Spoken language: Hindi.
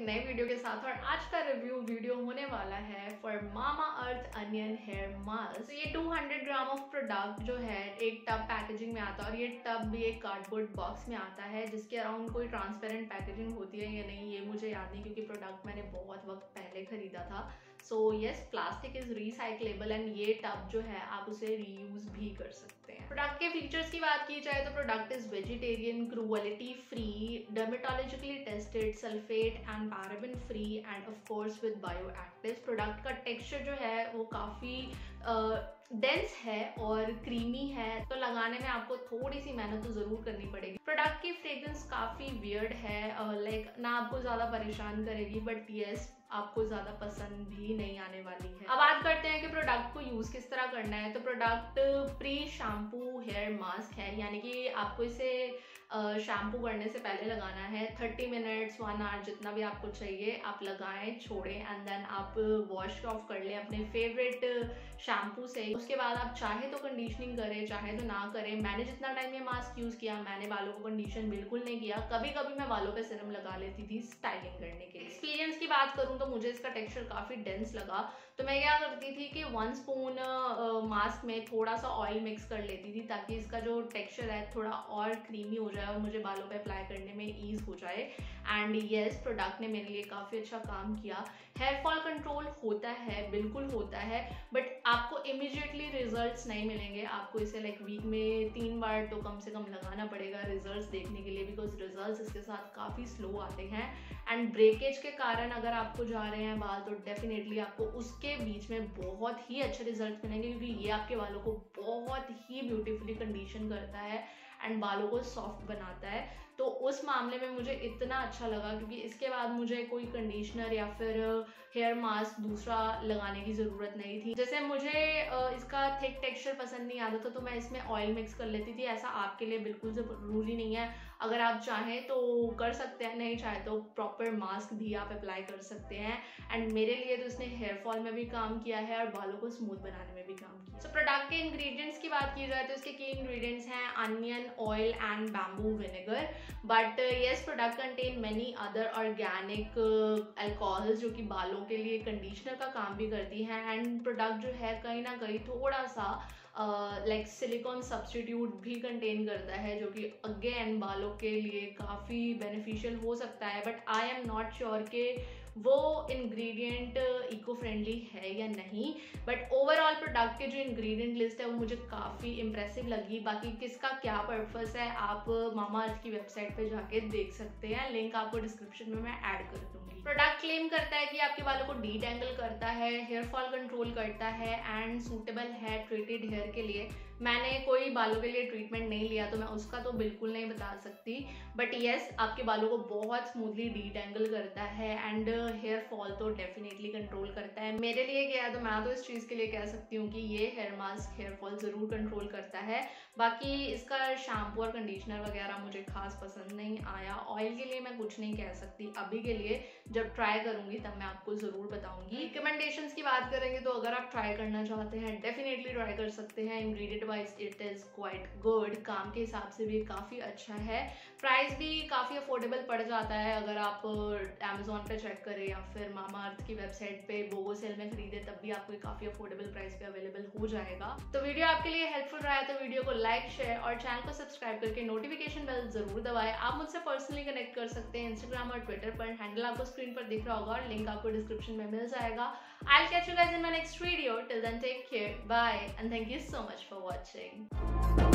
नए वीडियो के साथ। और आज का रिव्यू वीडियो होने वाला है for Mamaearth onion hair mask. ये 200 ग्राम ऑफ प्रोडक्ट जो है एक टब पैकेजिंग में आता है, और ये टब भी एक कार्डबोर्ड बॉक्स में आता है जिसके अराउंड कोई ट्रांसपेरेंट पैकेजिंग होती है या नहीं ये मुझे याद नहीं, क्योंकि प्रोडक्ट मैंने बहुत वक्त पहले खरीदा था। So yes, plastic is recyclable and ये टब जो है आप उसे रीयूज भी कर सकते हैं। प्रोडक्ट के फीचर्स की बात की जाए तो product is vegetarian, cruelty free, dermatologically tested, sulphate and paraben free and of course with bioactive. Product का टेक्सचर जो है वो काफ़ी डेंस है और क्रीमी है, तो लगाने में आपको थोड़ी सी मेहनत तो जरूर करनी पड़ेगी। प्रोडक्ट की फ्रेग्रेंस काफ़ी वियर्ड है, लाइक ना आपको ज़्यादा परेशान करेगी बट यस आपको ज़्यादा पसंद भी नहीं आने वाली है। अब बात करते हैं कि प्रोडक्ट को यूज़ किस तरह करना है। तो product pre shampoo hair mask है, यानी कि आपको इसे शैम्पू करने से पहले लगाना है। 30 मिनट्स 1 आवर जितना भी आपको चाहिए आप लगाएं, छोड़ें एंड देन आप वॉश ऑफ कर लें अपने फेवरेट शैम्पू से। उसके बाद आप चाहे तो कंडीशनिंग करें चाहे तो ना करें। मैंने जितना टाइम ये मास्क यूज़ किया मैंने बालों को कंडीशन बिल्कुल नहीं किया। कभी कभी मैं बालों पे सीरम लगा लेती थी स्टाइलिंग करने के लिए। एक्सपीरियंस की बात करूँ तो मुझे इसका टेक्सचर काफ़ी डेंस लगा, तो मैं क्या करती थी कि 1 स्पून मास्क में थोड़ा सा ऑयल मिक्स कर लेती थी ताकि इसका जो टेक्सचर है थोड़ा और क्रीमी हो जाए और मुझे बालों पे अप्लाई करने में ईज हो जाए। एंड येस, प्रोडक्ट ने मेरे लिए काफ़ी अच्छा काम किया। हेयर फॉल कंट्रोल होता है, बिल्कुल होता है, बट आपको इमीडिएटली रिजल्ट्स नहीं मिलेंगे। आपको इसे लाइक वीक में 3 बार तो कम से कम लगाना पड़ेगा रिजल्ट्स देखने के लिए, बिकॉज रिजल्ट्स इसके साथ काफ़ी स्लो आते हैं। एंड ब्रेकेज के कारण अगर आपको जा रहे हैं बाल तो डेफिनेटली आपको उसके बीच में बहुत ही अच्छे रिजल्ट मिलेंगे, क्योंकि ये आपके बालों को बहुत ही ब्यूटीफुली कंडीशन करता है एंड बालों को सॉफ्ट बनाता है। तो उस मामले में मुझे इतना अच्छा लगा, क्योंकि इसके बाद मुझे कोई कंडीशनर या फिर हेयर मास्क दूसरा लगाने की ज़रूरत नहीं थी। जैसे मुझे इसका थिक टेक्सचर पसंद नहीं आता था तो मैं इसमें ऑयल मिक्स कर लेती थी। ऐसा आपके लिए बिल्कुल ज़रूरी नहीं है, अगर आप चाहें तो कर सकते हैं, नहीं चाहे तो प्रॉपर मास्क भी आप अप्लाई कर सकते हैं। एंड मेरे लिए तो इसने हेयर फॉल में भी काम किया है और बालों को स्मूथ बनाने में भी काम किया। सो प्रोडक्ट के इंग्रेडिएंट्स की बात की जाए तो इसके की इंग्रेडिएंट्स हैं onion oil and bamboo vinegar. But yes, product contain many other organic alcohols जो कि बालों के लिए कंडीशनर का काम भी करती हैं। एंड प्रोडक्ट जो है कहीं ना कहीं थोड़ा सा लाइक सिलिकॉन सब्सटीट्यूट भी कंटेन करता है, जो कि अगेन बालों के लिए काफ़ी बेनिफिशियल हो सकता है। But I am not sure कि वो इंग्रेडिएंट इको फ्रेंडली है या नहीं। बट ओवरऑल प्रोडक्ट के जो इंग्रेडिएंट लिस्ट है वो मुझे काफ़ी इंप्रेसिव लगी। बाकी किसका क्या पर्पस है आप मामा अर्थ की वेबसाइट पे जाके देख सकते हैं, लिंक आपको डिस्क्रिप्शन में मैं ऐड कर दूंगी। प्रोडक्ट क्लेम करता है कि आपके बालों को डीटैंगल करता है, हेयर फॉल कंट्रोल करता है एंड सूटेबल है ट्रीटेड हेयर के लिए। मैंने कोई बालों के लिए ट्रीटमेंट नहीं लिया तो मैं उसका तो बिल्कुल नहीं बता सकती, बट येस आपके बालों को बहुत स्मूथली डीटैंगल करता है एंड हेयर फॉल तो डेफिनेटली कंट्रोल करता है। मेरे लिए क्या है तो मैं तो इस चीज़ के लिए कह सकती हूँ कि ये हेयर मास्क हेयर फॉल ज़रूर कंट्रोल करता है। बाकी इसका शैम्पू और कंडीशनर वगैरह मुझे खास पसंद नहीं आया। ऑयल के लिए मैं कुछ नहीं कह सकती अभी के लिए, जब ट्राई करूँगी तब मैं आपको ज़रूर बताऊँगी। रिकमेंडेशंस की बात करेंगे तो अगर आप ट्राई करना चाहते हैं डेफिनेटली ट्राई कर सकते हैं। Ingredient wise it is quite good, काम के हिसाब से भी काफ़ी अच्छा है। प्राइस भी काफ़ी अफोर्डेबल पड़ जाता है अगर आप अमेजोन पे चेक करें या फिर मामा अर्थ की वेबसाइट पे बोगो सेल में खरीदे तब भी आपको काफ़ी अफोर्डेबल प्राइस पे अवेलेबल हो जाएगा। तो वीडियो आपके लिए हेल्पफुल रहा है तो वीडियो को लाइक, शेयर और चैनल को सब्सक्राइब करके नोटिफिकेशन बेल जरूर दबाएं। आप मुझसे पर्सनली कनेक्ट कर सकते हैं इंस्टाग्राम और ट्विटर पर, हैंडल आपको स्क्रीन पर दिख रहा होगा और लिंक आपको डिस्क्रिप्शन में मिल जाएगा। I'll catch you guys in my next video. Till then, take care, bye, and thank you so much for watching.